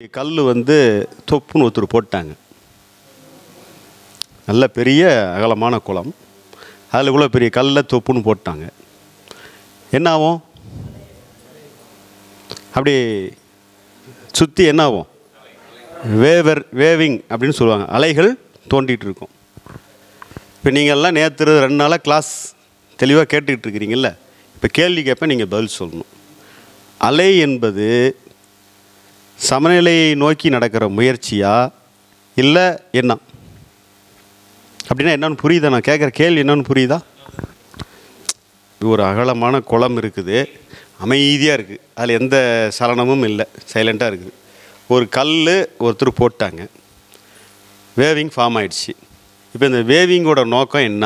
கல் வந்து தொப்புன்னு ஒருத்தர் போட்டாங்க. நல்ல பெரிய அகலமான குளம். அதில் இவ்வளோ பெரிய கல்லை தொப்புன்னு போட்டாங்க. என்ன ஆகும்? அப்படி சுற்றி என்ன ஆகும்? வேவிங் அப்படின்னு சொல்லுவாங்க. அலைகள் தோண்டிகிட்டு இருக்கும். இப்போ நீங்கள்லாம் நேற்று 2 நாளாக கிளாஸ் தெளிவாக கேட்டுக்கிட்டு இருக்கிறீங்கள. இப்போ கேள்வி கேட்பேன், நீங்கள் பதில் சொல்லணும். அலை என்பது சமநிலையை நோக்கி நடக்கிற முயற்சியா இல்லை என்ன? அப்படின்னா என்னன்னு புரியுதா? நான் கேட்குற கேள்வி என்னன்னு புரியுதா? ஒரு அகலமான குளம் இருக்குது, அமைதியாக இருக்குது, அதில் எந்த சலனமும் இல்லை, சைலண்ட்டாக இருக்குது. ஒரு கல் ஒருத்தர் போட்டாங்க, வேவிங் ஃபார்ம் ஆயிடுச்சு. இப்போ இந்த வேவிங்கோட நோக்கம் என்ன?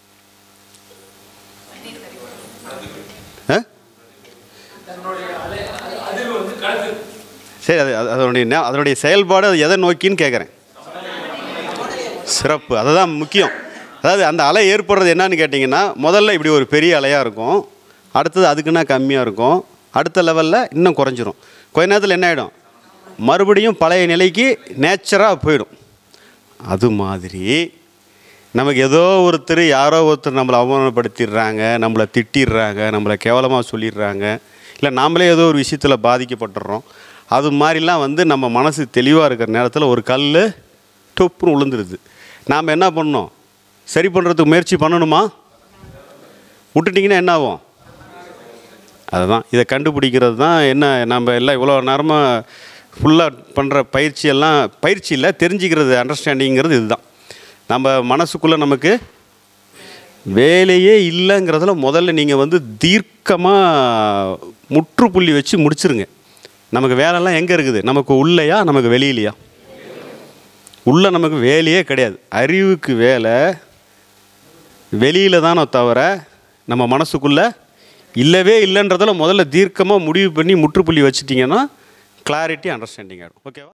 சரி, அதனுடைய செயல்பாடு அது எதை நோக்கின்னு கேட்குறேன். சிறப்பு, அதுதான் முக்கியம். அதாவது அந்த அலை ஏற்படுறது என்னன்னு கேட்டிங்கன்னா, முதல்ல இப்படி ஒரு பெரிய அலையாக இருக்கும், அடுத்தது அதுக்குன்னா கம்மியாக இருக்கும், அடுத்த லெவலில் இன்னும் குறைஞ்சிரும். கொஞ்ச நேரத்தில் என்ன ஆகிடும்? மறுபடியும் பழைய நிலைக்கு நேச்சராக போயிடும். அது மாதிரி நமக்கு ஏதோ ஒருத்தர் யாரோ ஒருத்தர் நம்மளை அவமானப்படுத்திடுறாங்க, நம்மளை திட்டிடுறாங்க, நம்மளை கேவலமாக சொல்லிடுறாங்க, இல்லை நாமளே ஏதோ ஒரு விஷயத்தில் பாதிக்கப்பட்டுடுறோம். அது மாதிரிலாம் வந்து நம்ம மனசு தெளிவாக இருக்கிற நேரத்தில் ஒரு கல் டொப்புன்னு விழுந்துருது. நாம் என்ன பண்ணணும்? சரி பண்ணுறதுக்கு முயற்சி பண்ணணுமா? விட்டுட்டிங்கன்னா என்ன ஆகும்? அதுதான் இதை கண்டுபிடிக்கிறது தான். என்ன நம்ம எல்லாம் இவ்வளோ நேரமாக ஃபுல்லாக பண்ணுற பயிற்சி இல்லை, தெரிஞ்சுக்கிறது, அண்டர்ஸ்டாண்டிங்கிறது இதுதான். நம்ம மனசுக்குள்ளே நமக்கு வேலையே இல்லைங்கிறதுல முதல்ல நீங்கள் வந்து தீர்க்கமாக முற்றுப்புள்ளி வச்சு முடிச்சிருங்க. நமக்கு வேலைலாம் எங்கே இருக்குது? நமக்கு உள்ளேயா நமக்கு வெளியிலையா? உள்ளே நமக்கு வேலையே கிடையாது. அறிவுக்கு வேலை வெளியில் தானே தவிர நம்ம மனசுக்குள்ளே இல்லவே இல்லைன்றதில் முதல்ல தீர்க்கமாக முடிவு பண்ணி முற்றுப்புள்ளி வச்சுட்டிங்கன்னா கிளாரிட்டி, அண்டர்ஸ்டாண்டிங் ஆகிடும். ஓகேவா?